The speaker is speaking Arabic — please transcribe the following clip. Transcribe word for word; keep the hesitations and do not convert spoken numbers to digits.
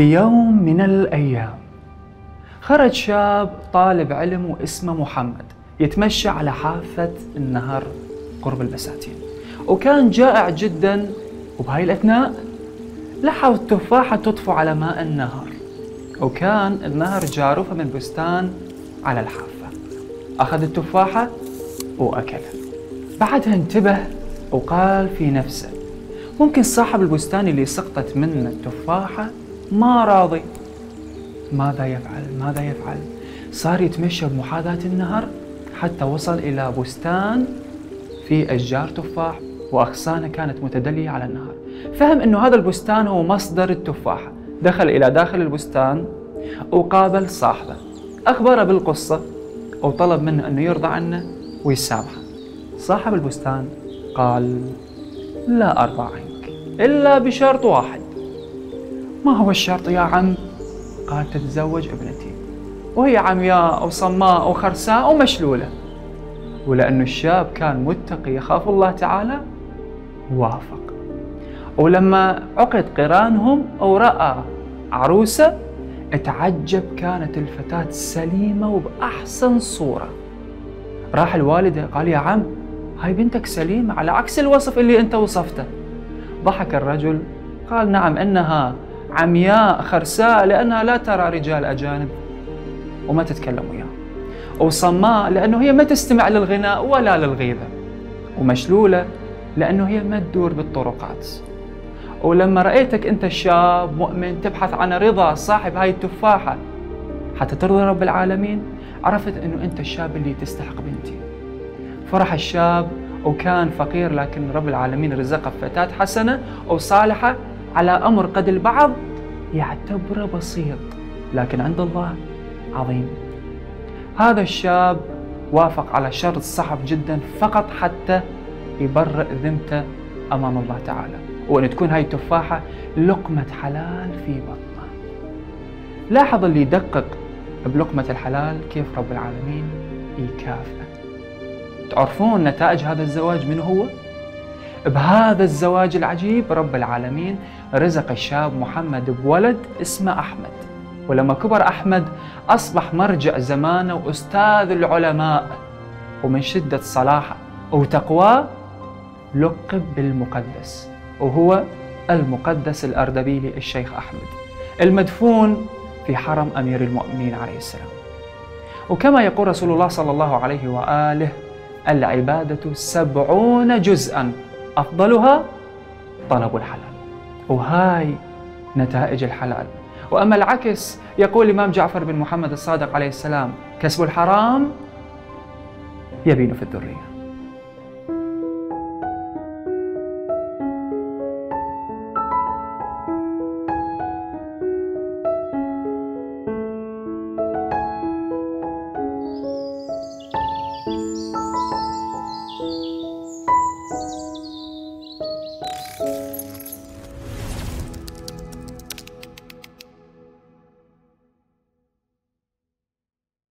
في يوم من الأيام خرج شاب طالب علم واسمه محمد يتمشى على حافة النهر قرب البساتين، وكان جائع جدا. وبهاي الأثناء لاحظ تفاحة تطفو على ماء النهر، وكان النهر جارفة من بستان على الحافة. أخذ التفاحة وأكلها. بعدها انتبه وقال في نفسه ممكن صاحب البستان اللي سقطت منه التفاحة ما راضي. ماذا يفعل؟ ماذا يفعل؟ صار يتمشى بمحاذاة النهر حتى وصل إلى بستان فيه أشجار تفاح وأغصانه كانت متدلية على النهر. فهم أنه هذا البستان هو مصدر التفاحة. دخل إلى داخل البستان وقابل صاحبه، أخبره بالقصة وطلب منه أنه يرضى عنه ويسامحه. صاحب البستان قال: لا أرضى عنك إلا بشرط واحد. ما هو الشرط يا عم؟ قال: تتزوج ابنتي، وهي عمياء وصماء وخرساء ومشلولة. ولأن الشاب كان متقي يخاف الله تعالى وافق. ولما عقد قرانهم ورأى عروسة اتعجب، كانت الفتاة سليمة وبأحسن صورة. راح الوالدة قال: يا عم هاي بنتك سليمة على عكس الوصف اللي انت وصفته. ضحك الرجل قال: نعم إنها عمياء خرساء لأنها لا ترى رجال أجانب وما تتكلم وياهم، وصماء لأنه هي ما تستمع للغناء ولا للغيبة، ومشلولة لأنه هي ما تدور بالطرقات. ولما رأيتك أنت شاب مؤمن تبحث عن رضا صاحب هاي التفاحة حتى ترضي رب العالمين، عرفت أنه أنت الشاب اللي تستحق بنتي. فرح الشاب وكان فقير، لكن رب العالمين رزقه فتاة حسنة وصالحة على أمر قد البعض يعتبره بسيط لكن عند الله عظيم. هذا الشاب وافق على شرط صعب جدا فقط حتى يبرئ ذمته أمام الله تعالى، وأن تكون هاي التفاحة لقمة حلال في بطنه. لاحظ اللي يدقق بلقمة الحلال كيف رب العالمين يكافئه. تعرفون نتائج هذا الزواج من هو؟ بهذا الزواج العجيب رب العالمين رزق الشاب محمد بولد اسمه أحمد. ولما كبر أحمد أصبح مرجع زمانه وأستاذ العلماء، ومن شدة صلاحه وتقواه لقب بالمقدس، وهو المقدس الأردبيلي الشيخ أحمد المدفون في حرم أمير المؤمنين عليه السلام. وكما يقول رسول الله صلى الله عليه وآله: العبادة سبعون جزءا أفضلها طلب الحلال. وهاي نتائج الحلال. وأما العكس يقول الإمام جعفر بن محمد الصادق عليه السلام: كسب الحرام يبين في الذرية.